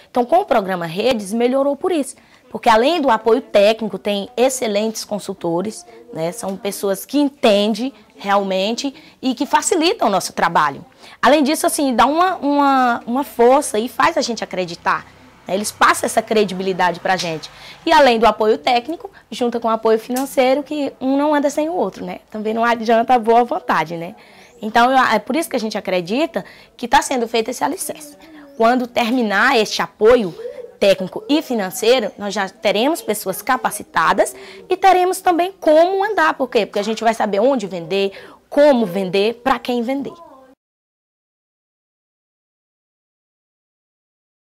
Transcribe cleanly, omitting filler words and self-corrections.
Então, com o programa Redes, melhorou por isso. Porque além do apoio técnico, tem excelentes consultores, né? São pessoas que entendem realmente e que facilitam o nosso trabalho. Além disso, assim, dá uma força e faz a gente acreditar. Né? Eles passam essa credibilidade para a gente. E além do apoio técnico, junta com o apoio financeiro, que um não anda sem o outro, né? Também não adianta a boa vontade, né? Então, é por isso que a gente acredita que está sendo feito esse alicerce. Quando terminar este apoio técnico e financeiro, nós já teremos pessoas capacitadas e teremos também como andar. Por quê? Porque a gente vai saber onde vender, como vender, para quem vender.